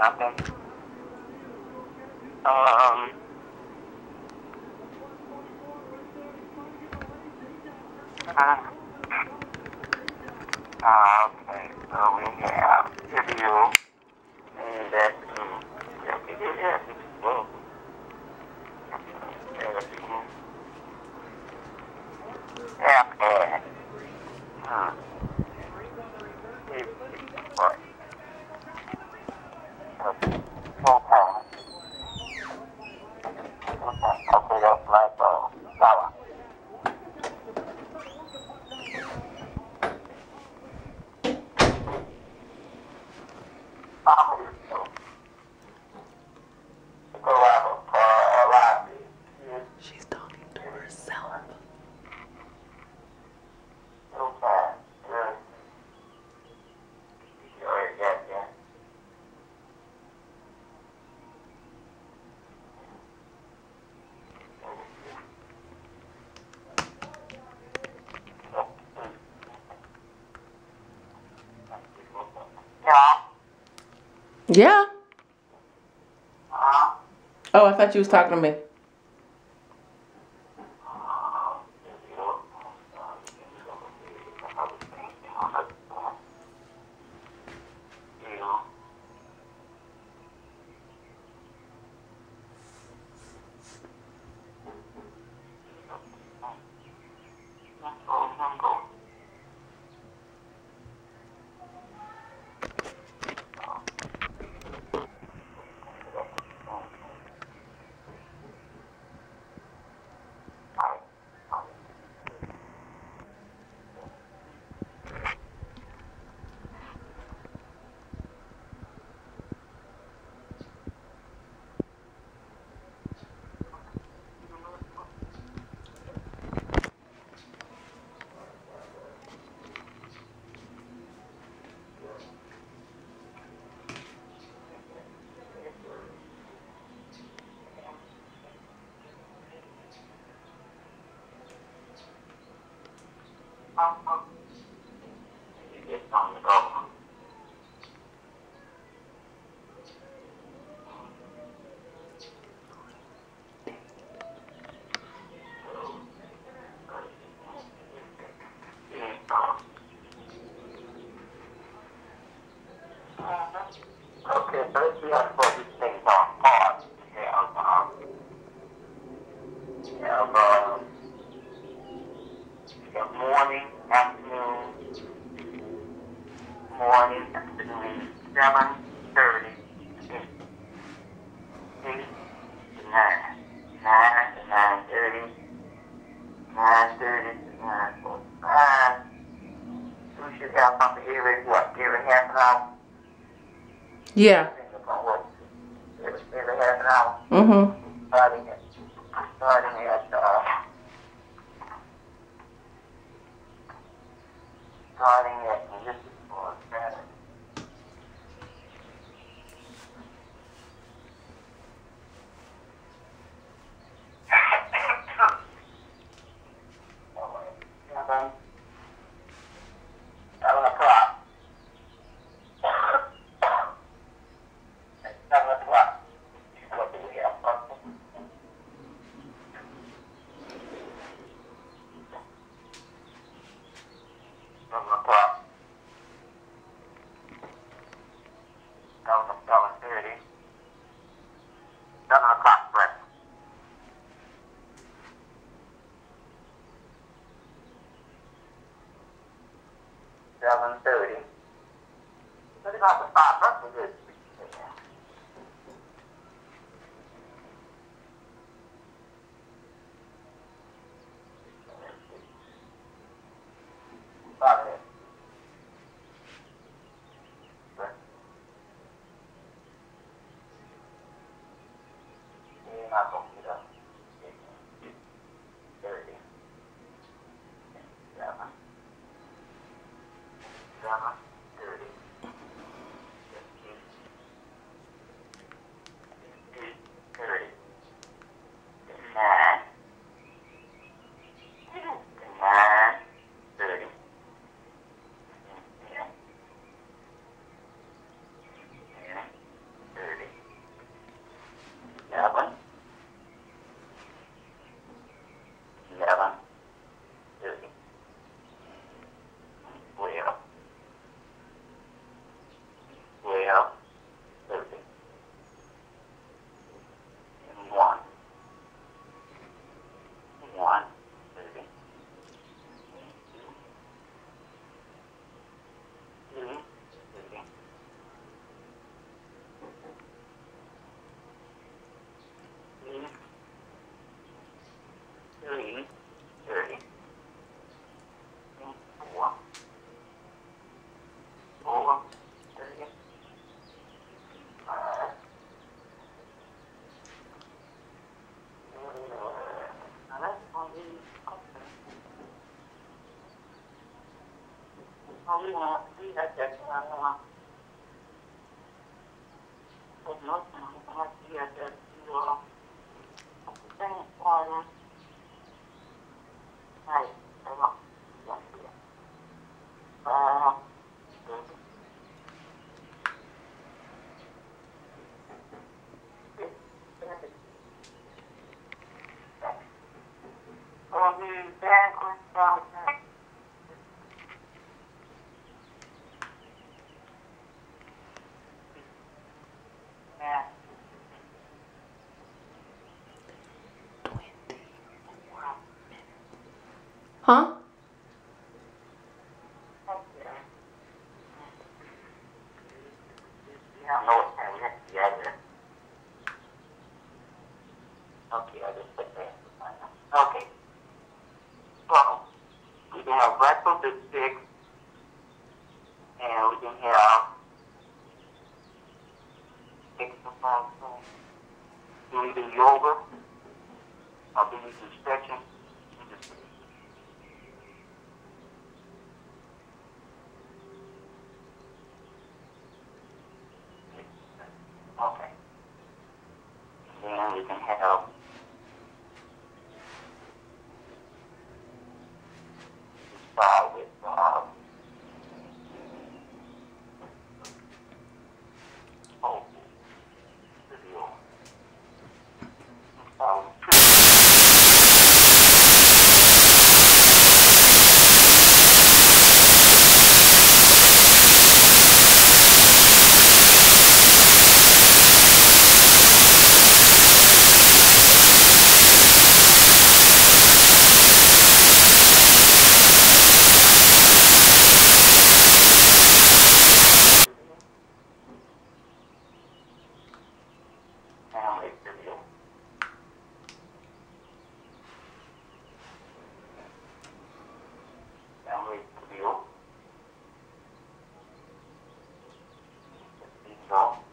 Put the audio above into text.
Nothing. Um. Okay. So we have review and that. Yeah, we did have it. Well, app ad. Okay. Okay, that's my phone. Power. She's talking to herself. Yeah. Oh, I thought you was talking to me. Okay, so let's see how to put these things on pause. We have morning, afternoon, 7:30, 8 to 9, 9 to 9:30, 9:30 to 9:45. We should have something every half an hour? Yeah. Every half an hour? Mm-hmm. Starting at this is for Saturday. Breakfast. 7:30. But if I could start breakfast this week. Start it. You're not going to get up. 30. 7. 7:30. Huh? Okay, I just put that. Okay. So, we can have breakfast at 6, and we can have exercise. Do we do yoga? Or do we do stretching? Okay. Then we can have start with video. Family video. Family video. So,